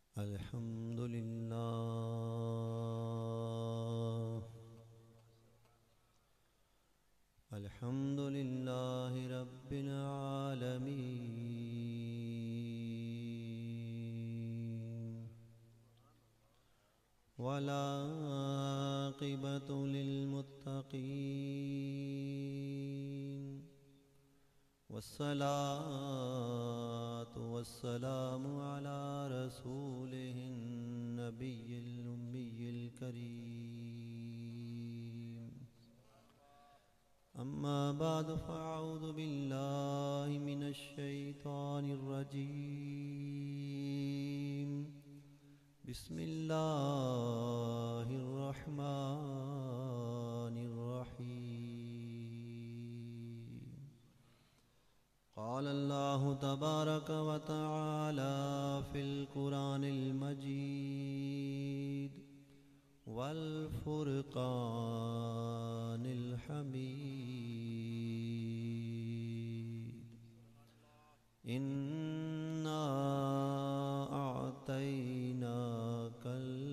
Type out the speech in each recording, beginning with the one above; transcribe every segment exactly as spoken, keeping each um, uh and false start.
الحمد لله الحمد لله رب العالمين والعاقبة للمتقين والصلاة والسلام على رسوله النبي الأمي الكريم أما بعد فأعوذ بالله من الشيطان الرجيم بسم الله الرحمن الرحيم قال الله تبارك وتعالى في القرآن المجيد والفرقان الحميد إنا أعطيناك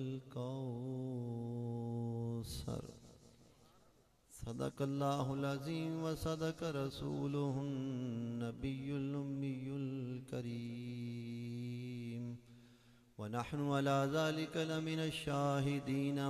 الكوثر صدق الله العظيم وصدق رسوله النبي الأمي الكريم ونحن على ذلك لمن الشاهدين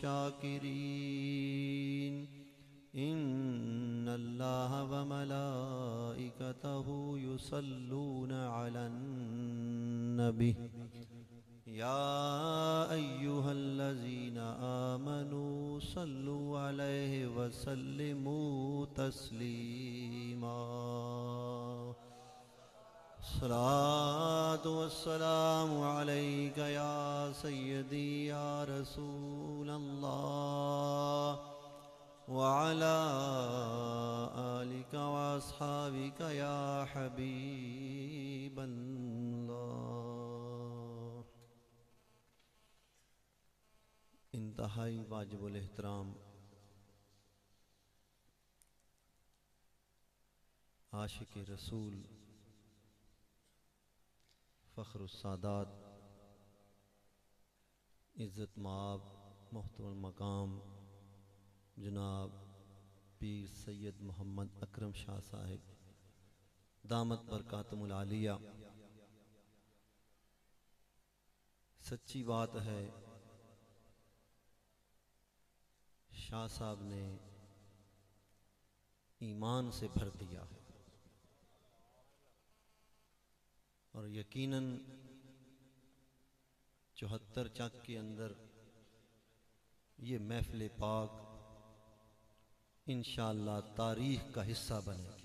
والشاكرين إن الله وملائكته يصلون على النبي يا أيها الذين آمنوا صلوا عليه وسلموا تسليما الصلاة والسلام عليك يا سيدي يا رسول الله وعلى آلك وأصحابك يا حبيب الله. انتہائی واجب الاحترام عاشق رسول فخر السادات عزت مآب محترم المقام جناب پیر سید محمد اکرم شاہ صاحب دامت برکاتم العالیہ، سچی بات ہے شاہ صاحب نے ایمان سے بھر دیا ہے اور یقیناً چوہتر چک کے اندر یہ محفل پاک انشاءاللہ تاریخ کا حصہ بنے گی،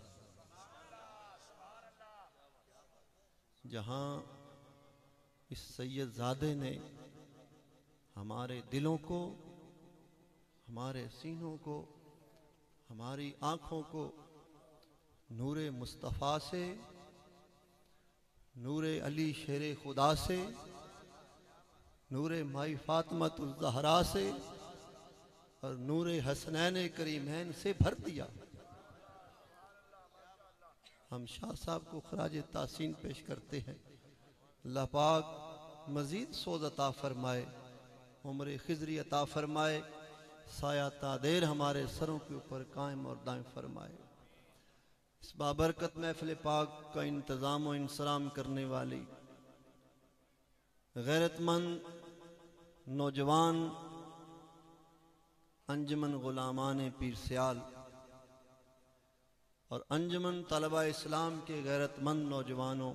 جہاں اس سید زادے نے ہمارے دلوں کو، ہمارے سینوں کو، ہماری آنکھوں کو نور مصطفیٰ سے، نور علی شیر خدا سے، نور مائی فاطمۃ الزہرا سے اور نور حسنین کریمین سے بھر دیا. ہم شاہ صاحب کو خراج تحسین پیش کرتے ہیں. اللہ پاک مزید سود عطا فرمائے، عمر خضری عطا فرمائے، سایہ تا دیر ہمارے سروں کے اوپر قائم اور دائم فرمائے. اس بابرکت محفل پاک کا انتظام و انصرام کرنے والی غیرت مند نوجوان انجمن غلامان پیر سیال اور انجمن طلبہ اسلام کے غیرت مند نوجوانوں،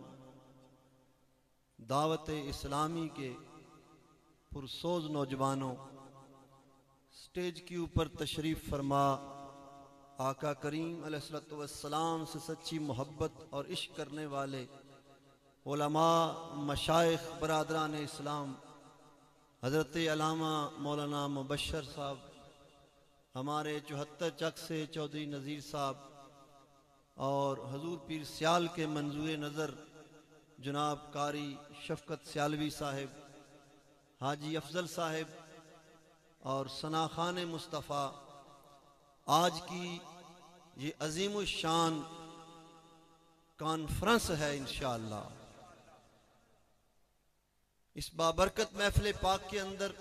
دعوت اسلامی کے پرسوز نوجوانوں، سٹیج کے اوپر تشریف فرما آقا کریم علیہ الصلوۃ والسلام سے سچی محبت اور عشق کرنے والے علماء، مشائخ، برادران اسلام، حضرت علامہ مولانا مبشر صاحب، ہمارے چوہتر چک سے چودھری نذیر صاحب اور حضور پیر سیال کے منظور نظر جناب قاری شفقت سیالوی صاحب، حاجی افضل صاحب اور ثنا خان مصطفیٰ، آج کی یہ عظیم الشان کانفرنس ہے انشاءاللہ. اس بابرکت محفل پاک کے اندر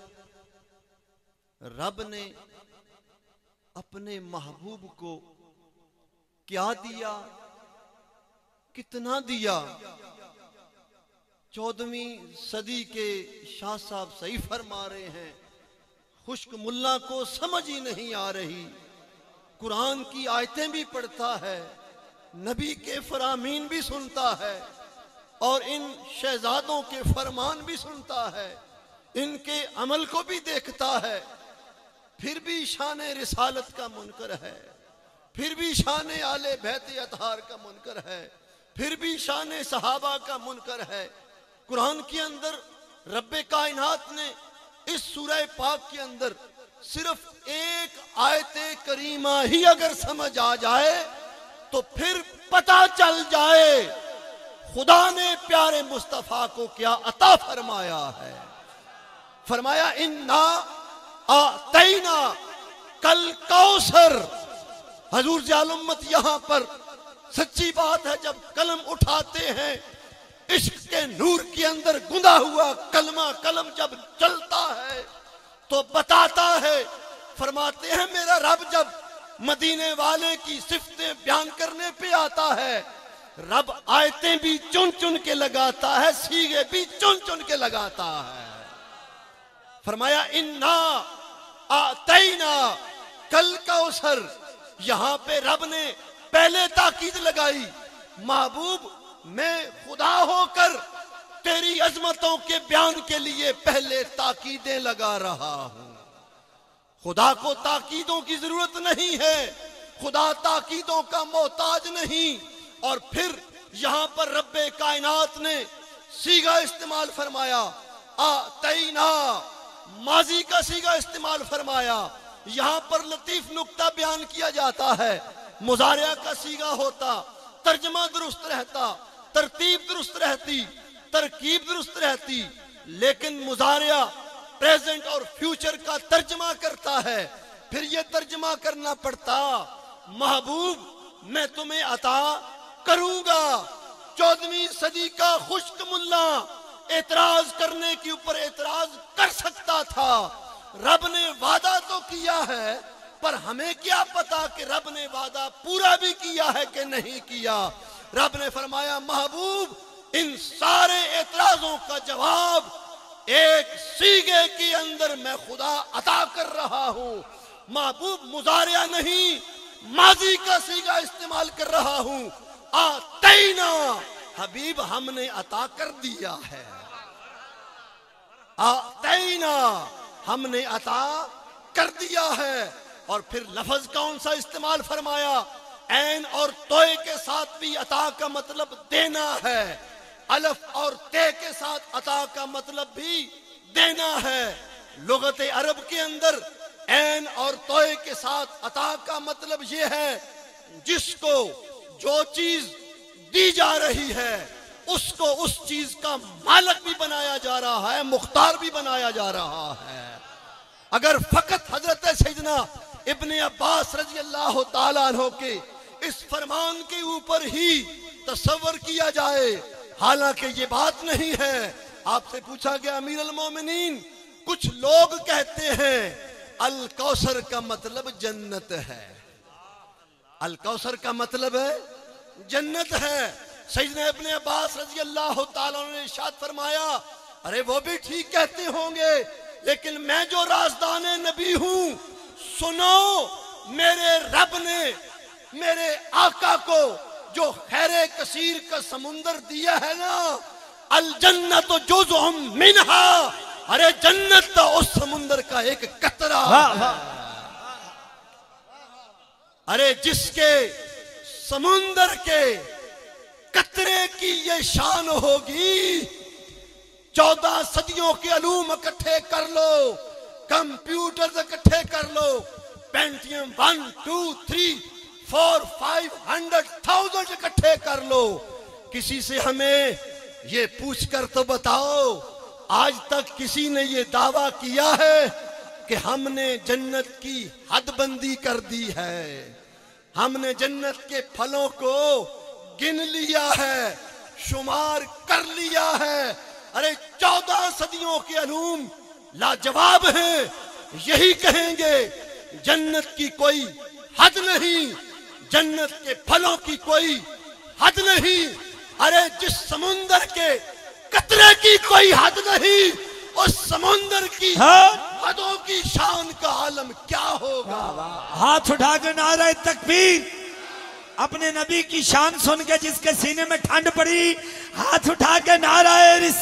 رب نے اپنے محبوب کو کیا دیا، کتنا دیا؟ چودہویں صدی کے شاہ صاحب صحیح فرما رہے ہیں، خشک ملا کو سمجھ ہی نہیں آ رہی، قرآن کی آیتیں بھی پڑھتا ہے، نبی کے فرامین بھی سنتا ہے، اور ان شہزادوں کے فرمان بھی سنتا ہے، ان کے عمل کو بھی دیکھتا ہے، پھر بھی شان رسالت کا منکر ہے، پھر بھی شان آل بیت اطہار کا منکر ہے، پھر بھی شان صحابہ کا منکر ہے۔ قرآن کے اندر رب کائنات نے اس سورہ پاک کے اندر صرف ایک آیت کریمہ ہی اگر سمجھ آ جائے تو پھر پتہ چل جائے خدا نے پیارے مصطفیٰ کو کیا عطا فرمایا ہے۔ فرمایا انا اعطینا کل کوثر۔ حضور ذیال امت یہاں پر سچی بات ہے، جب قلم اٹھاتے ہیں عشق کے نور کے اندر گندا ہوا کلمہ قلم جب چلتا ہے تو بتاتا ہے، فرماتے ہیں میرا رب جب مدینے والے کی صفتیں بیان کرنے پہ آتا ہے، رب آیتیں بھی چن چن کے لگاتا ہے، سیغے بھی چن چن کے لگاتا ہے۔ فرمایا انا اعطینا کل کوثر۔ یہاں پہ رب نے پہلے تاکید لگائی، محبوب میں خدا ہو کر تیری عظمتوں کے بیان کے لیے پہلے تاکیدیں لگا رہا ہوں۔ خدا کو تاکیدوں کی ضرورت نہیں ہے، خدا تاکیدوں کا محتاج نہیں۔ اور پھر یہاں پر رب کائنات نے صیغہ استعمال فرمایا، آتینا، ماضی کا صیغہ استعمال فرمایا۔ یہاں پر لطیف نکتہ بیان کیا جاتا ہے، مضارعہ کا صیغہ ہوتا، ترجمہ درست رہتا، ترتیب درست رہتی، ترکیب درست رہتی، لیکن مضارعہ پریزنٹ اور فیوچر کا ترجمہ کرتا ہے۔ پھر یہ ترجمہ کرنا پڑتا، محبوب میں تمہیں عطا کروں گا۔ چودہویں صدی کا خشک ملا اعتراض کرنے کے اوپر اعتراض کر سکتا تھا، رب نے وعدہ تو کیا ہے، پر ہمیں کیا پتا کہ رب نے وعدہ پورا بھی کیا ہے کہ نہیں کیا۔ رب نے فرمایا محبوب ان سارے اعتراضوں کا جواب ایک صیغے کے اندر میں خدا عطا کر رہا ہوں۔ محبوب مضارعہ نہیں، ماضی کا صیغہ استعمال کر رہا ہوں۔ آتینا، حبیب ہم نے عطا کر دیا ہے۔ آتینا، ہم نے عطا کر دیا ہے۔ اور پھر لفظ کون سا استعمال فرمایا؟ عین اور توئے کے ساتھ بھی عطا کا مطلب دینا ہے، الف اور تے کے ساتھ عطا کا مطلب بھی دینا ہے۔ لغت عرب کے اندر عین اور توئے کے ساتھ عطا کا مطلب یہ ہے جس کو جو چیز دی جا رہی ہے اس کو اس چیز کا مالک بھی بنایا جا رہا ہے، مختار بھی بنایا جا رہا ہے۔ اگر فقط حضرت سیدنا ابن عباس رضی اللہ تعالیٰ عنہ کے اس فرمان کے اوپر ہی تصور کیا جائے، حالانکہ یہ بات نہیں ہے۔ آپ سے پوچھا گیا امیر المومنین، کچھ لوگ کہتے ہیں الکوثر کا مطلب جنت ہے، الکوثر کا مطلب ہے جنت ہے۔ سیدنا ابن عباس رضی اللہ تعالیٰ عنہ نے ارشاد فرمایا، ارے وہ بھی ٹھیک کہتے ہوں گے، لیکن میں جو رازدان نبی ہوں، سنو میرے رب نے میرے آقا کو جو خیر کثیر کا سمندر دیا ہے نا، الجنت جزء منہا، ارے جنت تو اس سمندر کا ایک قطرہ ہے۔ ارے جس کے سمندر کے قطرے کی یہ شان ہوگی، چودہ صدیوں کے علوم اکٹھے کر لو، کمپیوٹر اکٹھے کر لو، Pentium one two three four five hundred thousand اکٹھے کر لو، کسی سے ہمیں یہ پوچھ کر تو بتاؤ آج تک کسی نے یہ دعویٰ کیا ہے کہ ہم نے جنت کی حد بندی کر دی ہے، ہم نے جنت کے پھلوں کو گن لیا ہے، شمار کر لیا ہے، ارے چودہ صدیوں کے علوم لاجواب ہیں، یہی کہیں گے جنت کی کوئی حد نہیں، جنت کے پھلوں کی کوئی حد نہیں۔ ارے جس سمندر کے قطرے کی کوئی حد نہیں، اس سمندر کی حدوں کی شان کا عالم کیا ہوگا؟ ہاتھ اٹھا کے نعرہ تکبیر، اپنے نبی کی شان سن کے جس کے سینے میں ٹھنڈ پڑی، ہاتھ اٹھا کے نعرہ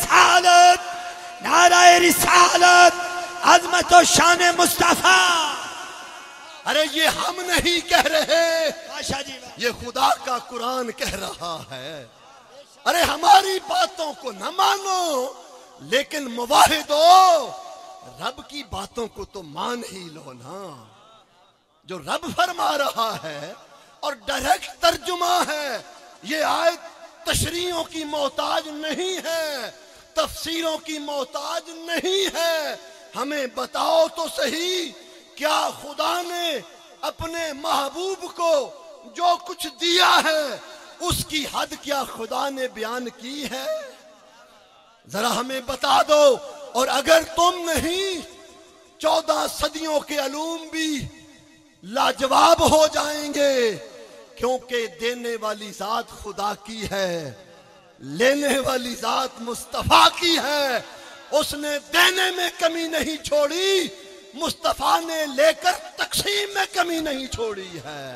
رسالت، نعرہ رسالت، عظمت و شان مصطفیٰ۔ ارے یہ ہم نہیں کہہ رہے، بادشاہ جی یہ خدا کا قرآن کہہ رہا ہے۔ ارے ہماری باتوں کو نہ مانو، لیکن مواحدو رب کی باتوں کو تو مان ہی لو نا۔ جو رب فرما رہا ہے اور ڈائریکٹ ترجمہ ہے، یہ آیت تشریحوں کی محتاج نہیں ہے، تفسیروں کی محتاج نہیں ہے۔ ہمیں بتاؤ تو صحیح، کیا خدا نے اپنے محبوب کو جو کچھ دیا ہے اس کی حد کیا خدا نے بیان کی ہے؟ ذرا ہمیں بتا دو۔ اور اگر تم نہیں، چودہ صدیوں کے علوم بھی لاجواب ہو جائیں گے، کیونکہ دینے والی ذات خدا کی ہے، لینے والی ذات مصطفیٰ کی ہے۔ اس نے دینے میں کمی نہیں چھوڑی، مصطفیٰ نے لے کر تقسیم میں کمی نہیں چھوڑی ہے۔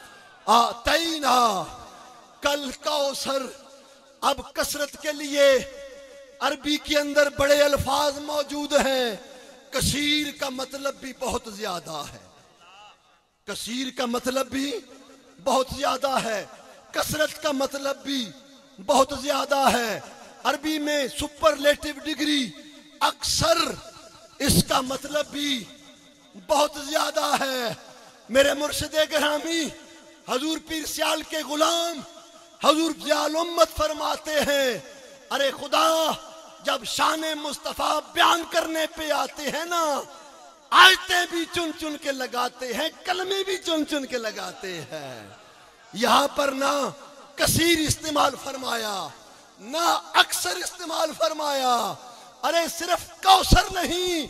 آتینا کل کوثر۔ اب کثرت کے لیے عربی کے اندر بڑے الفاظ موجود ہیں۔ کثیر کا مطلب بھی بہت زیادہ ہے، کثیر کا مطلب بھی بہت زیادہ ہے، کثرت کا مطلب بھی بہت زیادہ ہے۔ عربی میں سپرلیٹو ڈگری اکثر، اس کا مطلب بھی بہت زیادہ ہے۔ میرے مرشد گرامی حضور پیر سیال کے غلام حضور ضیاء امت فرماتے ہیں، ارے خدا جب شان مصطفیٰ بیان کرنے پہ آتے ہیں نا، آیتیں بھی چن چن کے لگاتے ہیں، کلمے بھی چن چن کے لگاتے ہیں۔ یہاں پر نہ کثیر استعمال فرمایا، نہ اکثر استعمال فرمایا۔ ارے صرف کوثر نہیں،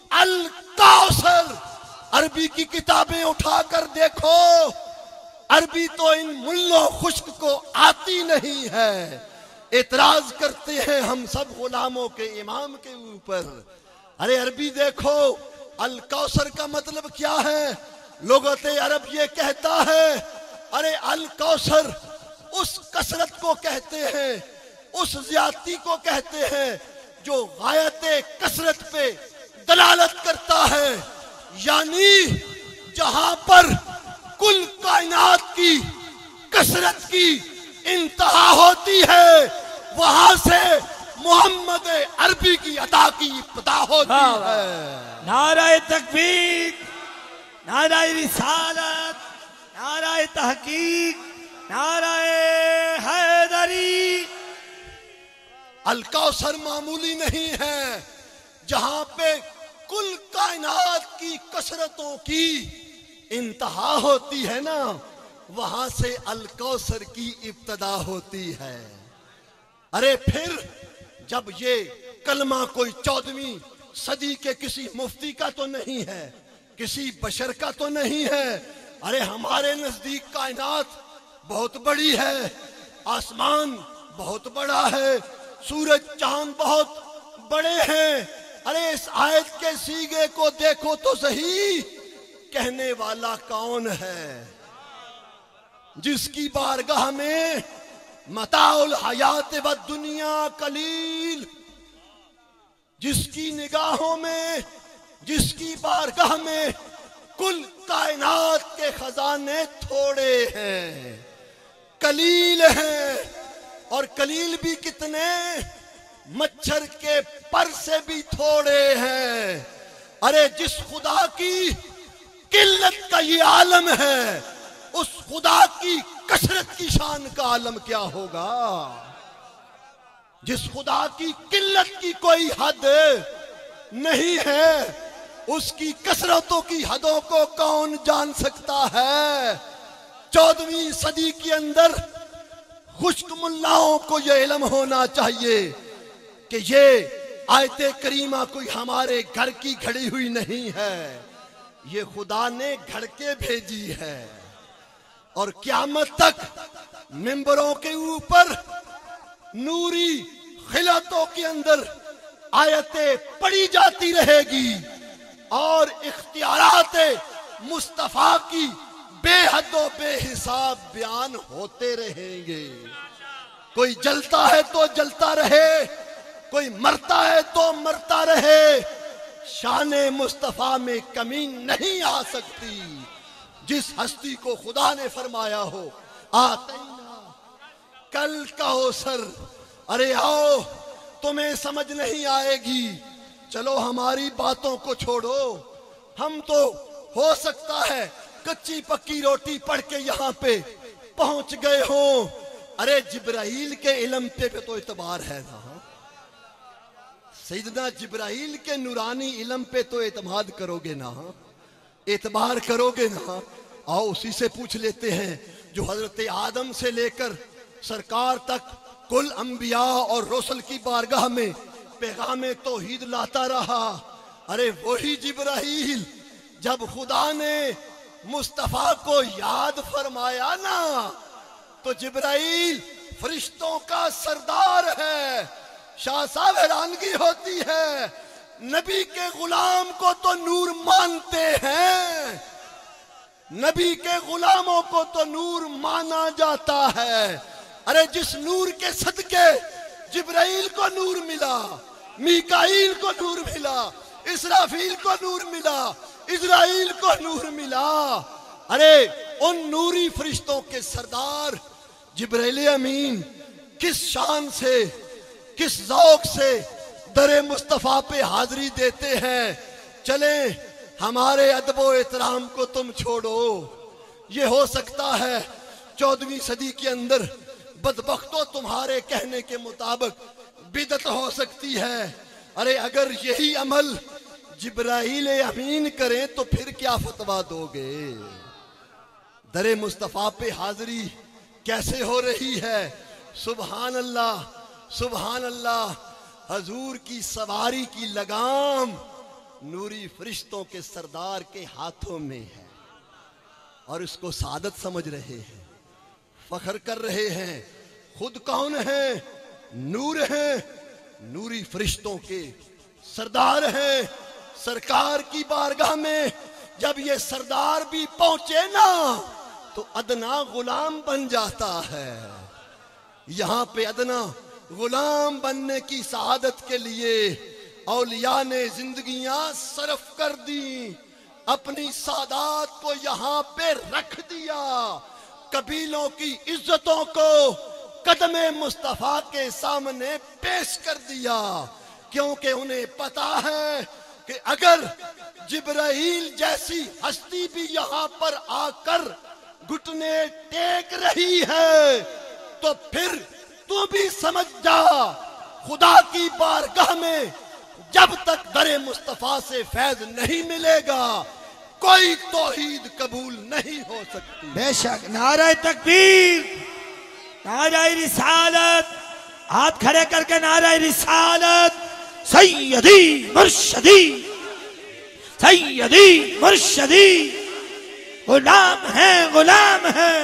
الکوثر۔ عربی کی کتابیں اٹھا کر دیکھو، عربی تو ان ملوں خشک کو آتی نہیں ہے۔ اعتراض کرتے ہیں ہم سب غلاموں کے امام کے اوپر۔ ارے عربی دیکھو، الکوثر کا مطلب کیا ہے؟ لغت عرب یہ کہتا ہے، ارے الکوثر اس کثرت کو کہتے ہیں، اس زیادتی کو کہتے ہیں جو غایت کثرت پہ دلالت کرتا ہے، یعنی جہاں پر کل کائنات کی کثرت کی انتہا ہوتی ہے، وہاں سے محمد عربی کی عطا کی ابتدا ہوتی ہے۔ نعرہ تکبیر، نعرہ رسالت، نعرہ تحقیق، نعرہ حیدری۔ الکوثر معمولی نہیں ہے، جہاں پہ کل کائنات کی کثرتوں کی انتہا ہوتی ہے نا، وہاں سے الکوثر کی ابتدا ہوتی ہے۔ ارے پھر جب یہ کلمہ کوئی چودہویں صدی کے کسی مفتی کا تو نہیں ہے، کسی بشر کا تو نہیں ہے۔ ارے ہمارے نزدیک کائنات بہت بڑی ہے، آسمان بہت بڑا ہے، سورج چاند بہت بڑے ہیں۔ ارے اس آیت کے سیغے کو دیکھو تو صحیح، کہنے والا کون ہے؟ جس کی بارگاہ میں متاع الحیات والدنیا قلیل، جس کی نگاہوں میں، جس کی بارگاہ میں کل کائنات کے خزانے تھوڑے ہیں، قلیل ہیں۔ اور قلیل بھی کتنے؟ مچھر کے پر سے بھی تھوڑے ہیں۔ ارے جس خدا کی قلت کا یہ عالم ہے، اس خدا کی کثرت کی شان کا عالم کیا ہوگا؟ جس خدا کی قلت کی کوئی حد نہیں ہے، اس کی کثرتوں کی حدوں کو کون جان سکتا ہے؟ چودہویں صدی کے اندر خشک ملاؤں کو یہ علم ہونا چاہیے کہ یہ آیت کریمہ کوئی ہمارے گھر کی گھڑی ہوئی نہیں ہے، یہ خدا نے گھڑ کے بھیجی ہے، اور قیامت تک ممبروں کے اوپر نوری خلعتوں کے اندر آیتیں پڑھی جاتی رہے گی اور اختیارات مصطفیٰ کی بے حد و بے حساب بیان ہوتے رہیں گے۔ کوئی جلتا ہے تو جلتا رہے، کوئی مرتا ہے تو مرتا رہے، شان مصطفیٰ میں کمی نہیں آ سکتی۔ جس ہستی کو خدا نے فرمایا ہو آتینا کل کا ہو سر، ارے آؤ تمہیں سمجھ نہیں آئے گی، چلو ہماری باتوں کو چھوڑو، ہم تو ہو سکتا ہے کچی پکی روٹی پڑھ کے یہاں پہ پہنچ گئے ہوں، ارے جبرائیل کے علم پہ تو اعتبار ہے نا، سیدنا جبرائیل کے نورانی علم پہ تو اعتماد کرو گے نا، اعتبار کرو گے نا۔ آؤ اسی سے پوچھ لیتے ہیں جو حضرت آدم سے لے کر سرکار تک کل انبیاء اور رسل کی بارگاہ میں پیغام توحید لاتا رہا، ارے وہی جبرائیل جب خدا نے مصطفیٰ کو یاد فرمایا نا تو جبرائیل فرشتوں کا سردار ہے۔ شاہ صاحب حیرانگی ہوتی ہے، نبی کے غلام کو تو نور مانتے ہیں، نبی کے غلاموں کو تو نور مانا جاتا ہے، ارے جس نور کے صدقے جبرائیل کو نور ملا، میکائیل کو نور ملا، اسرافیل کو نور ملا، اسرائیل کو نور ملا، ارے ان نوری فرشتوں کے سردار جبرائیل امین کس شان سے، کس ذوق سے در مصطفیٰ پہ حاضری دیتے ہیں۔ چلیں ہمارے ادب و احترام کو تم چھوڑو، یہ ہو سکتا ہے چودہویں صدی کے اندر بدبختوں تمہارے کہنے کے مطابق بدعت ہو سکتی ہے، ارے اگر یہی عمل جبرائیل امین کریں تو پھر کیا فتویٰ دو گے؟ در مصطفیٰ پہ حاضری کیسے ہو رہی ہے؟ سبحان اللہ سبحان اللہ، حضور کی سواری کی لگام نوری فرشتوں کے سردار کے ہاتھوں میں ہے، اور اس کو سعادت سمجھ رہے ہیں، فخر کر رہے ہیں۔ خود کون ہیں؟ نور ہیں، نوری فرشتوں کے سردار ہیں۔ سرکار کی بارگاہ میں جب یہ سردار بھی پہنچے نا تو ادنا غلام بن جاتا ہے۔ یہاں پہ ادنا غلام بننے کی سعادت کے لیے اولیاء نے زندگیاں صرف کر دی، اپنی سعادت کو یہاں پہ رکھ دیا، قبیلوں کی عزتوں کو قدم مصطفیٰ کے سامنے پیش کر دیا، کیونکہ انہیں پتا ہے کہ اگر جبرائیل جیسی ہستی بھی یہاں پر آ کر گھٹنے ٹیک رہی ہے تو پھر تو بھی سمجھ جا خدا کی بارگاہ میں جب تک در مصطفیٰ سے فیض نہیں ملے گا کوئی توحید قبول نہیں ہو سکتی۔ بے شک، نعرہ تکبیر، نعرہ رسالت، ہاتھ کھڑے کر کے نعرہ رسالت، سیدی مرشدی سیدی مرشدی، غلام ہیں غلام ہیں۔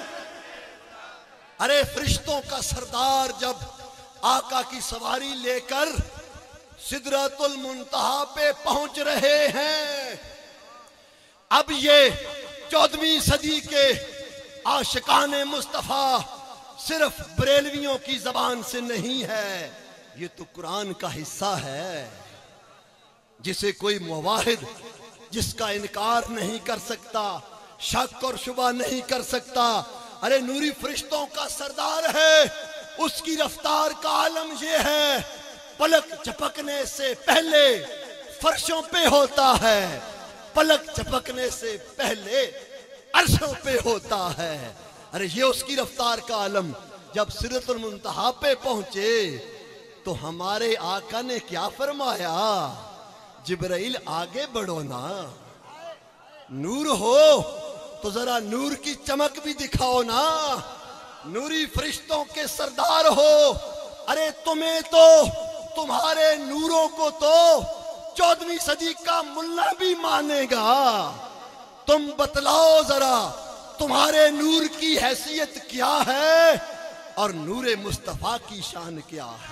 ارے فرشتوں کا سردار جب آقا کی سواری لے کر سدرۃ المنتہا پہ پہنچ رہے ہیں، اب یہ چودہویں صدی کے عاشقان مصطفیٰ صرف بریلویوں کی زبان سے نہیں ہے، یہ تو قرآن کا حصہ ہے جسے کوئی موحد جس کا انکار نہیں کر سکتا، شک اور شبہ نہیں کر سکتا۔ ارے نوری فرشتوں کا سردار ہے، اس کی رفتار کا عالم یہ ہے، پلک جھپکنے سے پہلے فرشوں پہ ہوتا ہے، پلک جھپکنے سے پہلے عرشوں پہ ہوتا ہے۔ ارے یہ اس کی رفتار کا عالم جب سدرۃ المنتہا پہ پہنچے تو ہمارے آقا نے کیا فرمایا؟ جبرائیل آگے بڑھو نا، نور ہو تو ذرا نور کی چمک بھی دکھاؤ نا، نوری فرشتوں کے سردار ہو، ارے تمہیں تو تمہارے نوروں کو تو چودہویں صدی کا ملا بھی مانے گا. تم بتلاؤ ذرا تمہارے نور کی حیثیت کیا ہے اور نور مصطفیٰ کی شان کیا ہے.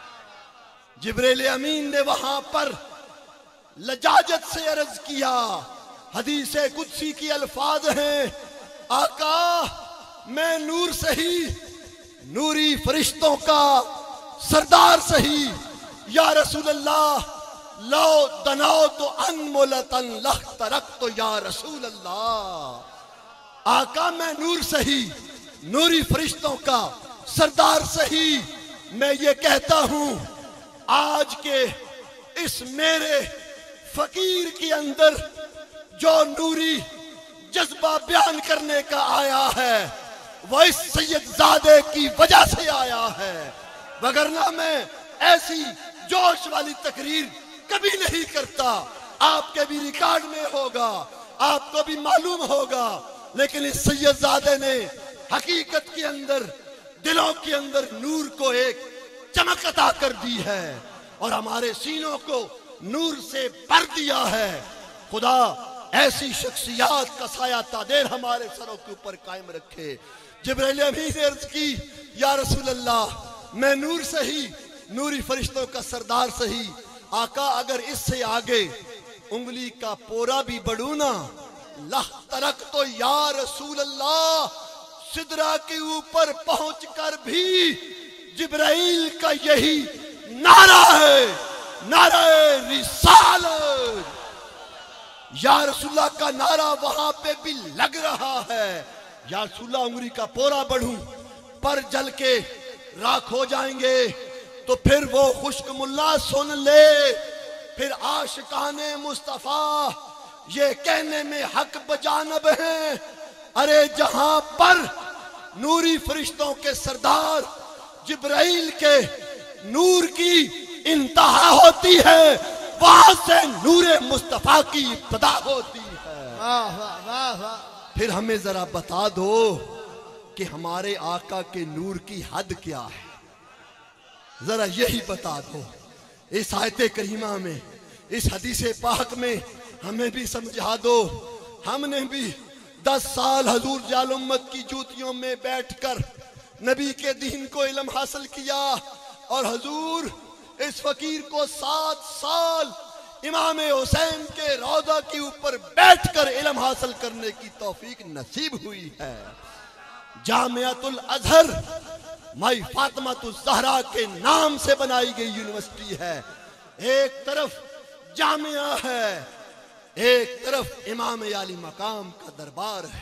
جبریل امین نے وہاں پر لجاجت سے عرض کیا. حدیث قدسی کی الفاظ ہیں آقا میں نور سہی نوری فرشتوں کا سردار سہی یا رسول اللہ لو دناؤ تو انمولتن لخترق تو یا رسول اللہ. آقا میں نور سہی نوری فرشتوں کا سردار سہی میں یہ کہتا ہوں آج کے اس میرے فقیر کے اندر جو نوری جذبہ بیان کرنے کا آیا ہے وہ اس سید زادے کی وجہ سے آیا ہے، وگرنہ میں ایسی جوش والی تقریر کبھی نہیں کرتا. آپ کے بھی ریکارڈ میں ہوگا، آپ کو بھی معلوم ہوگا، لیکن اس سید زادے نے حقیقت کے اندر دلوں کے اندر نور کو ایک چمک عطا کر دی ہے اور ہمارے سینوں کو نور سے بھر دیا ہے. خدا ایسی شخصیات کا سایہ تادیر ہمارے سروں کے اوپر قائم رکھے. جبریل امین نے عرض کی یا رسول اللہ میں نور سہی نوری فرشتوں کا سردار سہی. آقا اگر اس سے آگے انگلی کا پورا بھی بڑھوں نا لہ ترک تو یا رسول اللہ سدرا کے اوپر پہنچ کر بھی جبرائیل کا یہی نعرہ ہے، نعرہ رسالت. یا رسول اللہ کا نعرہ وہاں پہ بھی لگ رہا ہے. یا رسول اللہ انگلی کا پورا بڑھوں پر جل کے راکھ ہو جائیں گے تو پھر وہ خشک ملا سن لے. پھر عاشقان مصطفیٰ یہ کہنے میں حق بجانب ہیں ارے جہاں پر نوری فرشتوں کے سردار جبرائیل کے نور کی انتہا ہوتی ہے وہاں سے نور مصطفیٰ کی ابتدا ہوتی ہے. واہ واہ واہ واہ. پھر ہمیں ذرا بتا دو کہ ہمارے آقا کے نور کی حد کیا ہے، ذرا یہی بتا دو. اس آیت کریمہ میں اس حدیث پاک میں ہمیں بھی سمجھا دو. ہم نے بھی دس سال حضور جال امت کی جوتیوں میں بیٹھ کر نبی کے دین کو علم حاصل کیا اور حضور اس فقیر کو سات سال امام حسین کے روضہ کے اوپر بیٹھ کر علم حاصل کرنے کی توفیق نصیب ہوئی ہے. جامعۃ الازہر مائی فاطمہ الزہرا کے نام سے بنائی گئی یونیورسٹی ہے. ایک طرف جامعہ ہے، ایک طرف امام عالی مقام کا دربار ہے.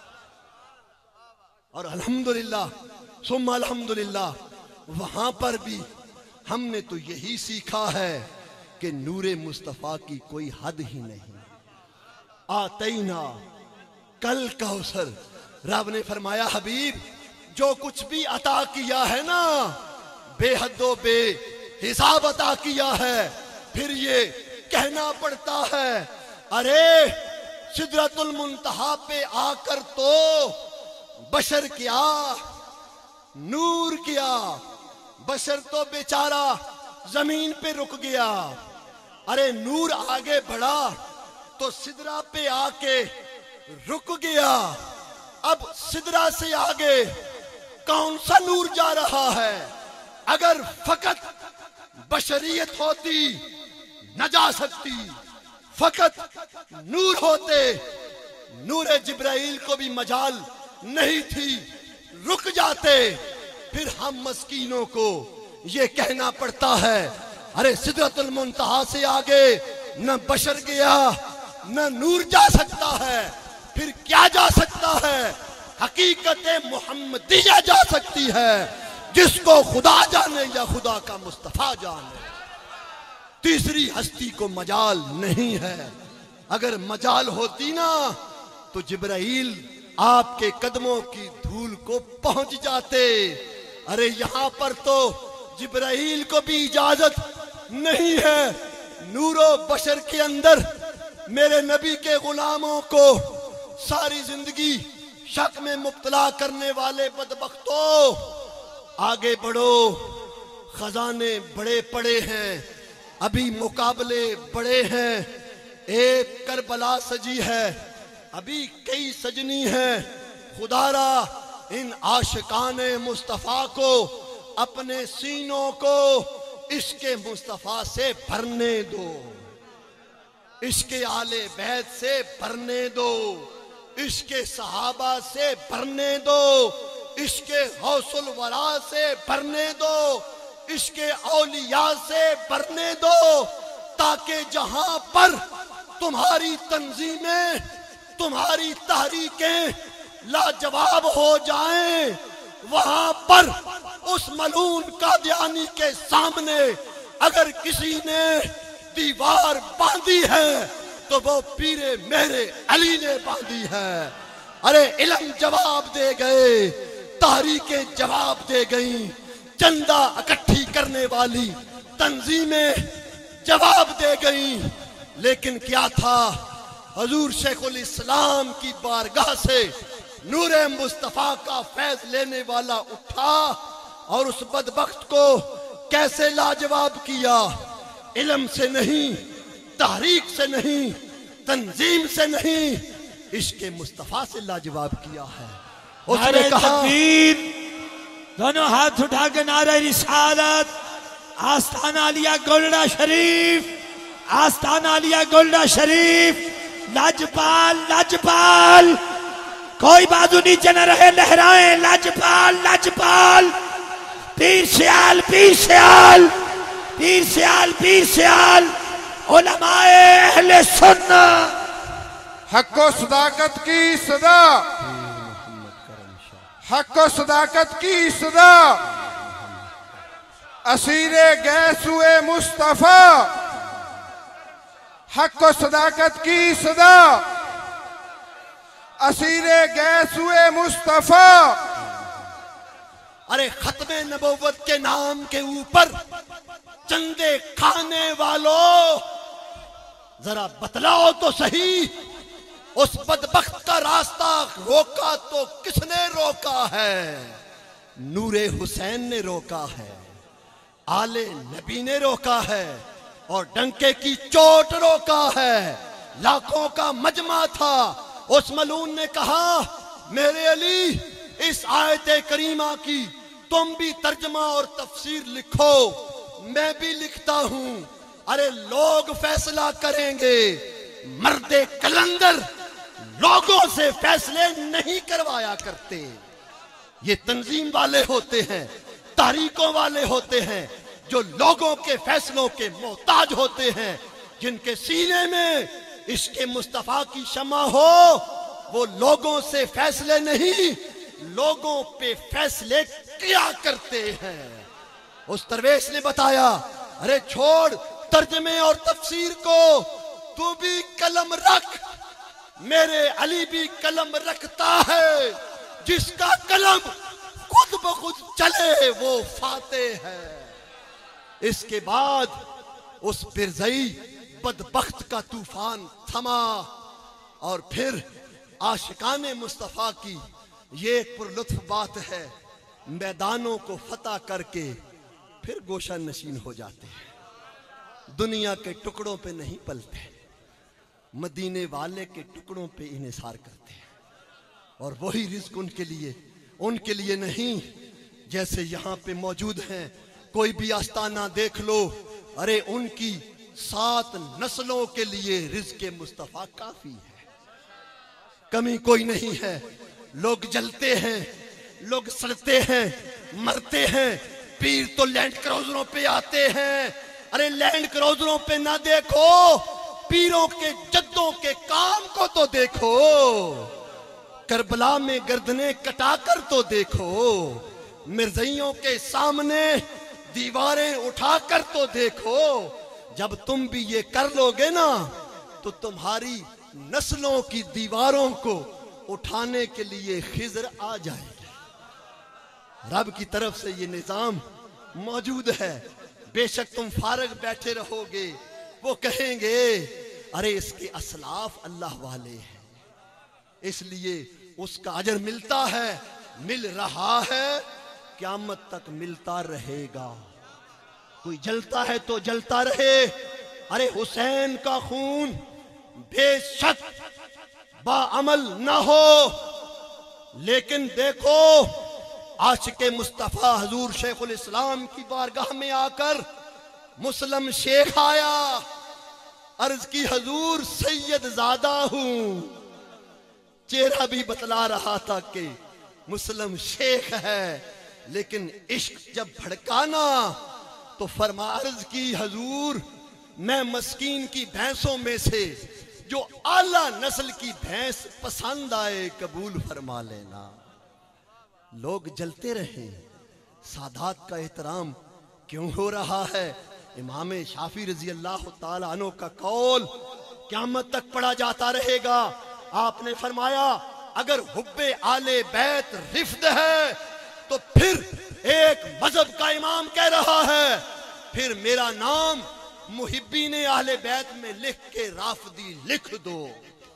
اور الحمدللہ ثم الحمدللہ وہاں پر بھی ہم نے تو یہی سیکھا ہے کہ نور مصطفیٰ کی کوئی حد ہی نہیں. آتینا کل کوثر رب نے فرمایا حبیب جو کچھ بھی عطا کیا ہے نا بے حد و بے حساب عطا کیا ہے. پھر یہ کہنا پڑتا ہے ارے سدرۃ المنتہا پہ آ کر تو بشر کیا نور کیا، بشر تو بیچارہ زمین پہ رک گیا. ارے نور آگے بڑھا تو سدرا پہ آ کے رک گیا. اب سدرا سے آگے کون سا نور جا رہا ہے؟ اگر فقط بشریت ہوتی نہ جا سکتی، فقط نور ہوتے نور جبرائیل کو بھی مجال نہیں تھی، رک جاتے. پھر ہم مسکینوں کو یہ کہنا پڑتا ہے ارے سدرۃ المنتہا سے آگے نہ بشر گیا نہ نور جا سکتا ہے. پھر کیا جا سکتا ہے؟ حقیقت محمدیہ جا سکتی ہے جس کو خدا جانے یا خدا کا مصطفیٰ جانے. تیسری ہستی کو مجال نہیں ہے. اگر مجال ہوتی نا تو جبرائیل آپ کے قدموں کی دھول کو پہنچ جاتے. ارے یہاں پر تو جبرائیل کو بھی اجازت نہیں ہے نور و بشر کے اندر میرے نبی کے غلاموں کو ساری زندگی شک میں مبتلا کرنے والے بدبختوں آگے بڑھو، خزانے بڑے پڑے ہیں، ابھی مقابلے بڑے ہیں، ایک کربلا سجی ہے، ابھی کئی سجنی ہیں، خدا را ان عاشقان مصطفیٰ کو اپنے سینوں کو عشق مصطفیٰ سے بھرنے دو، عشق آل بیت سے بھرنے دو، عشق صحابہ سے بھرنے دو، عشق غوث الورا سے بھرنے دو، عشق اولیاء سے بھرنے دو، تاکہ جہاں پر تمہاری تنظیمیں، تمہاری تحریکیں لاجواب ہو جائیں، وہاں پر اس ملعون قادیانی کے سامنے اگر کسی نے دیوار باندھی ہے تو وہ پیر میرے علی نے باندھی ہے۔ ارے علم جواب دے گئے، تحریکیں جواب دے گئیں، چندہ اکٹھی کرنے والی تنظیمیں جواب دے گئیں، لیکن کیا تھا؟ حضور شیخ الاسلام کی بارگاہ سے نور مصطفیٰ کا فیض لینے والا اٹھا اور اس بدبخت کو کیسے لاجواب کیا؟ علم سے نہیں، تحریک سے نہیں، تنظیم سے نہیں، عشق مصطفیٰ سے لاجواب کیا ہے۔ اس نے نعرہ کہا تکبیر، دونوں ہاتھ اٹھا کے نعرہ رسالت، آستانہ علیہ گولڈا شریف، آستانہ علیہ گولڈا شریف، لاجپال لاجپال، کوئی بازو نیچے نہ رہے، لہرائیں، لاجپال لاجپال، پیر سیال پیر سیال، پیر سیال پیر سیال، علماء اہل سنت، حق و صداقت کی صدا، حق و صداقت کی صدا، اسیر گیسوئے مصطفیٰ، حق و صداقت کی صدا، اسیر گیسوئے مصطفیٰ۔ ارے ختم نبوت کے نام کے اوپر چندے کھانے والوں، ذرا بتلاؤ تو صحیح، اس بدبخت کا راستہ روکا تو کس نے روکا ہے؟ نور حسین نے روکا ہے، آل نبی نے روکا ہے، اور ڈنکے کی چوٹ روکا ہے۔ لاکھوں کا مجمع تھا، اس ملعون نے کہا میرے علی اس آیت کریمہ کی تم بھی ترجمہ اور تفسیر لکھو، میں بھی لکھتا ہوں۔ ارے لوگ فیصلہ کریں گے، مرد کلندر لوگوں سے فیصلے نہیں کروایا کرتے، یہ تنظیم والے ہوتے ہیں، تحریکوں والے ہوتے ہیں، جو لوگوں کے فیصلوں کے محتاج ہوتے ہیں، جن کے سینے میں عشق مصطفیٰ کی شمع ہو، وہ لوگوں سے فیصلے نہیں، لوگوں پہ فیصلے کیا کرتے ہیں۔ اس درویش نے بتایا ارے چھوڑ ترجمے اور تفسیر کو، تو بھی قلم رکھ، میرے علی بھی قلم رکھتا ہے، جس کا قلم خود بخود چلے وہ فاتح ہے۔ اس کے بعد اس برزئی بدبخت کا طوفان تھما، اور پھر عاشقان مصطفیٰ کی یہ ایک پر لطف بات ہے، میدانوں کو فتح کر کے پھر گوشہ نشین ہو جاتے ہیں، دنیا کے ٹکڑوں پہ نہیں پلتے، مدینے والے کے ٹکڑوں پہ انحصار کرتے ہیں، اور وہی رزق ان کے لیے ان کے لیے نہیں جیسے یہاں پہ موجود ہیں۔ کوئی بھی آستانہ دیکھ لو، ارے ان کی سات نسلوں کے لیے رزق مصطفیٰ کافی ہے، کمی کوئی نہیں ہے۔ لوگ جلتے ہیں، لوگ سڑتے ہیں، مرتے ہیں، پیر تو لینڈ کروزروں پہ آتے ہیں۔ ارے لینڈ کروزروں پہ نہ دیکھو، پیروں کے جدوں کے کام کو تو دیکھو، کربلا میں گردنیں کٹا کر تو دیکھو، مرزائیوں کے سامنے دیواریں اٹھا کر تو دیکھو۔ جب تم بھی یہ کر لو گے نا تو تمہاری نسلوں کی دیواروں کو اٹھانے کے لیے خضر آ جائے گا۔ رب کی طرف سے یہ نظام موجود ہے، بے شک تم فارغ بیٹھے رہو گے، وہ کہیں گے ارے اس کے اسلاف اللہ والے ہیں، اس لیے اس کا اجر ملتا ہے، مل رہا ہے، قیامت تک ملتا رہے گا۔ کوئی جلتا ہے تو جلتا رہے، ارے حسین کا خون بے شک باعمل نہ ہو، لیکن دیکھو عاشق مصطفیٰ حضور شیخ الاسلام کی بارگاہ میں آ کر مسلم شیخ آیا، عرض کی حضور سید زادہ ہوں، چہرہ بھی بتلا رہا تھا کہ مسلم شیخ ہے، لیکن عشق جب بھڑکانا تو فرما عرض کی حضور میں مسکین کی بھینسوں میں سے جو اعلیٰ نسل کی بھینس پسند آئے قبول فرما لینا۔ لوگ جلتے رہیں، سادات کا احترام کیوں ہو رہا ہے؟ امام شافعی رضی اللہ تعالیٰ عنہ کا قول قیامت تک پڑھا جاتا رہے گا۔ آپ نے فرمایا اگر حب آل بیت رفد ہے تو پھر ایک مذہب کا امام کہہ رہا ہے پھر میرا نام محبین اہل بیت میں لکھ کے رافضی لکھ دو۔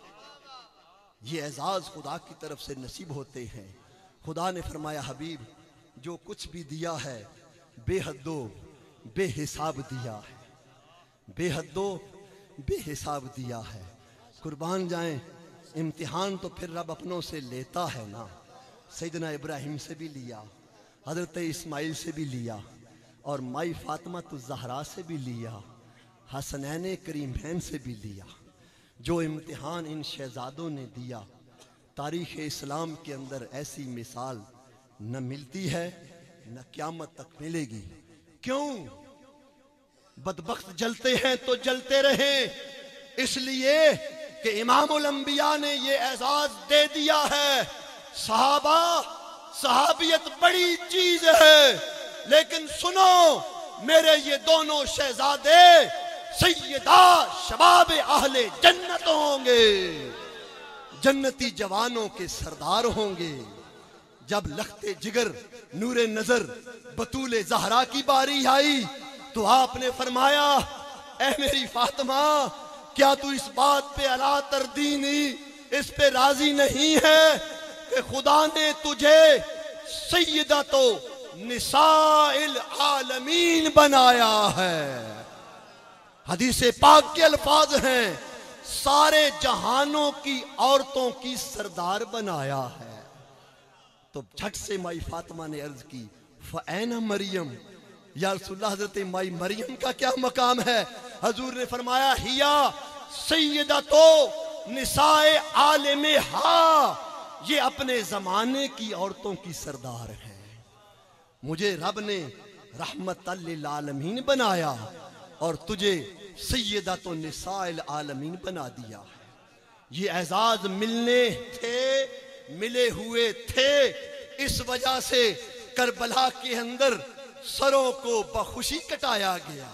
یہ اعزاز خدا کی طرف سے نصیب ہوتے ہیں۔ خدا نے فرمایا حبیب جو کچھ بھی دیا ہے بے حد و بے حساب دیا ہے، بے حد و بے حساب دیا ہے۔ قربان جائیں، امتحان تو پھر رب اپنوں سے لیتا ہے نا، سیدنا ابراہیم سے بھی لیا، حضرت اسماعیل سے بھی لیا، اور مائی فاطمہ الزہرا سے بھی لیا، حسنین کریمین سے بھی لیا۔ جو امتحان ان شہزادوں نے دیا، تاریخ اسلام کے اندر ایسی مثال نہ ملتی ہے نہ قیامت تک ملے گی۔ کیوں؟ بدبخت جلتے ہیں تو جلتے رہیں، اس لیے کہ امام الانبیاء نے یہ اعزاز دے دیا ہے۔ صحابہ صحابیت بڑی چیز ہے، لیکن سنو میرے یہ دونوں شہزادے سیدہ شباب اہل جنت ہوں گے، جنتی جوانوں کے سردار ہوں گے۔ جب لخت جگر نور نظر بطول زہرا کی باری آئی تو آپ نے فرمایا اے میری فاطمہ کیا تو اس بات پہ الا تردینی، اس پہ راضی نہیں ہے کہ خدا نے تجھے سیدہ تو نساء العالمین بنایا ہے؟ حدیث پاک کے الفاظ ہیں سارے جہانوں کی عورتوں کی سردار بنایا ہے۔ تو جھٹ سے مائی فاطمہ نے عرض کی فَأَيْنَ مریم، یا رسول اللہ حضرت مائی مریم کا کیا مقام ہے؟ حضور نے فرمایا ہیا سیدتو نساء عالمہا، یہ اپنے زمانے کی عورتوں کی سردار ہے۔ مجھے رب نے رحمت للعالمین بنایا اور تجھے سیدۃ النساء العالمین بنا دیا ہے۔ یہ اعزاز ملنے تھے، ملے ہوئے تھے، اس وجہ سے کربلا کے اندر سروں کو بخوشی کٹایا گیا۔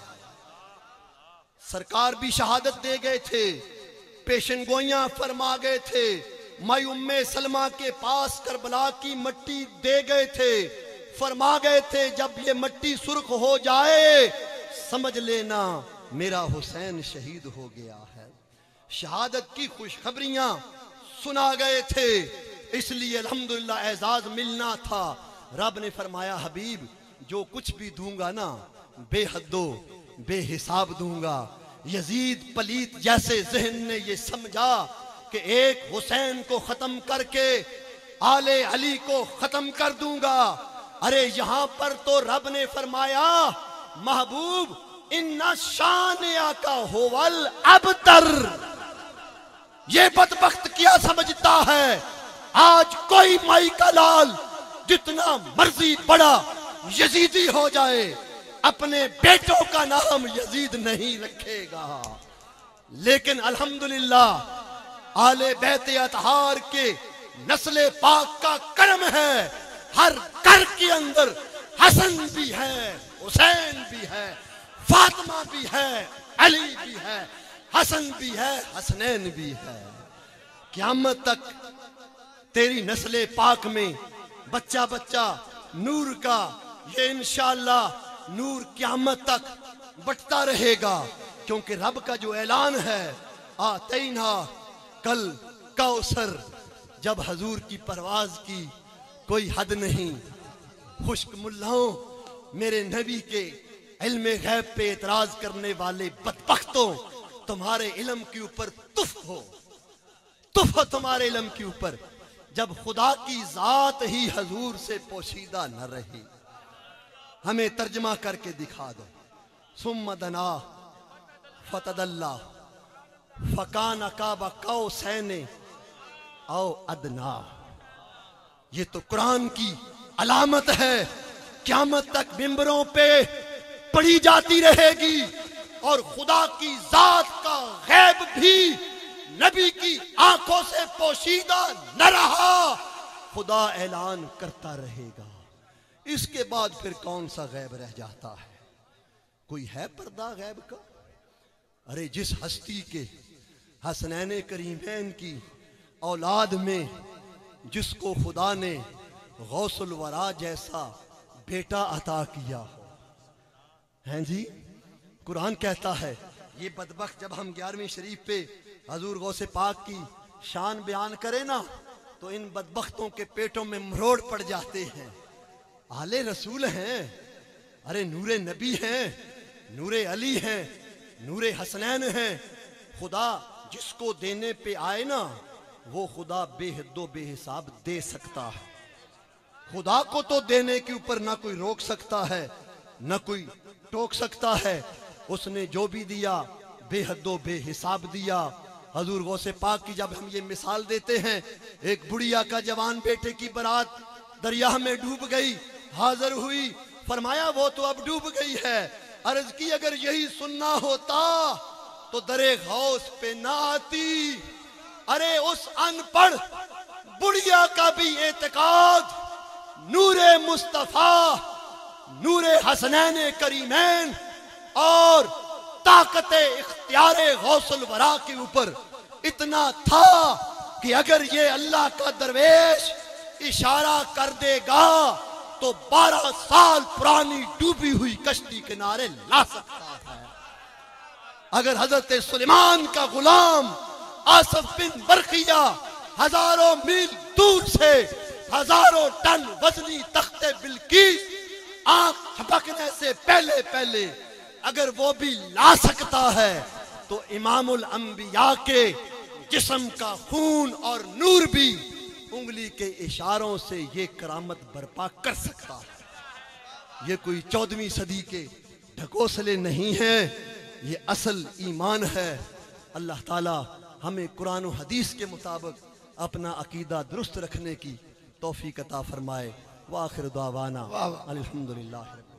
سرکار بھی شہادت دے گئے تھے، پیشن گوئیاں فرما گئے تھے، مائی ام سلمہ کے پاس کربلا کی مٹی دے گئے تھے، فرما گئے تھے جب یہ مٹی سرخ ہو جائے سمجھ لینا میرا حسین شہید ہو گیا ہے۔ شہادت کی خوشخبریاں سنا گئے تھے، اس لیے الحمدللہ اعزاز ملنا تھا۔ رب نے فرمایا حبیب جو کچھ بھی دوں گا نا بے حد و بے حساب دوں گا۔ یزید پلیت جیسے ذہن نے یہ سمجھا کہ ایک حسین کو ختم کر کے آل علی کو ختم کر دوں گا، ارے یہاں پر تو رب نے فرمایا محبوب ان شانئک ھو الابتر۔ یہ بدبخت کیا سمجھتا ہے آج کوئی مائی کا لال جتنا مرضی بڑا یزیدی ہو جائے اپنے بیٹوں کا نام یزید نہیں رکھے گا، لیکن الحمدللہ آل بیت اطہار کے نسل پاک کا کرم ہے، ہر گھر کے اندر حسن بھی ہے، حسین بھی ہے، فاطمہ بھی ہے، علی بھی ہے، حسن بھی ہے، حسنین بھی ہے۔ قیامت تک تیری نسل پاک میں بچہ بچہ نور کا یہ انشاءاللہ نور قیامت تک بٹتا رہے گا، کیونکہ رب کا جو اعلان ہے آتینا کل کوثر، جب حضور کی پرواز کی کوئی حد نہیں۔ خشک ملاؤں میرے نبی کے علم غیب پہ اعتراض کرنے والے بدبختوں، تمہارے علم کے اوپر تف ہو، تف ہو تمہارے علم کے اوپر، جب خدا کی ذات ہی حضور سے پوشیدہ نہ رہی۔ ہمیں ترجمہ کر کے دکھا دو۔ ثم دنا فتدلی فکان قاب قوسین او ادنا۔ یہ تو قرآن کی علامت ہے، قیامت تک ممبروں پہ پڑھی جاتی رہے گی، اور خدا کی ذات کا غیب بھی نبی کی آنکھوں سے پوشیدہ نہ رہا، خدا اعلان کرتا رہے گا۔ اس کے بعد پھر کون سا غیب رہ جاتا ہے؟ کوئی ہے پردہ غیب کا؟ ارے جس ہستی کے حسنین کریمین کی اولاد میں جس کو خدا نے غوث الورا جیسا بیٹا عطا کیا ہو، ہیں جی، قرآن کہتا ہے یہ بدبخت جب ہم گیارہویں شریف پہ حضور غوث پاک کی شان بیان کرے نا تو ان بدبختوں کے پیٹوں میں مروڑ پڑ جاتے ہیں۔ آل رسول ہیں، ارے نور نبی ہیں، نور علی ہیں، نور حسنین ہیں، خدا جس کو دینے پہ آئے نا وہ خدا بے حد و بے حساب دے سکتا ہے۔ خدا کو تو دینے کے اوپر نہ کوئی روک سکتا ہے نہ کوئی ٹوک سکتا ہے، اس نے جو بھی دیا بے حد و بے حساب دیا۔ حضور غوث پاک کی جب ہم یہ مثال دیتے ہیں، ایک بڑھیا کا جوان بیٹے کی برات دریا میں ڈوب گئی، حاضر ہوئی، فرمایا وہ تو اب ڈوب گئی ہے، عرض کی اگر یہی سننا ہوتا تو درے غوث پہ نہ آتی۔ ارے اس ان پڑھ بڑھیا کا بھی اعتقاد نور مصطفیٰ، نور حسنین کریمین اور طاقت اختیار غوث الورا کے اوپر اتنا تھا کہ اگر یہ اللہ کا درویش اشارہ کر دے گا تو بارہ سال پرانی ڈوبی ہوئی کشتی کنارے لا سکتا ہے۔ اگر حضرت سلیمان کا غلام آصف بن برقیہ ہزاروں میل دور سے ہزاروں ٹن وزنی تخت بلقیس آنکھ جھپکنے سے پہلے پہلے اگر وہ بھی لا سکتا ہے تو امام الانبیاء کے جسم کا خون اور نور بھی انگلی کے اشاروں سے یہ کرامت برپا کر سکتا ہے۔ یہ کوئی چودہویں صدی کے ڈھکوسلے نہیں ہیں، یہ اصل ایمان ہے۔ اللہ تعالی ہمیں قرآن و حدیث کے مطابق اپنا عقیدہ درست رکھنے کی توفیق عطا فرمائے۔ وآخر دعوانا الحمدللہ۔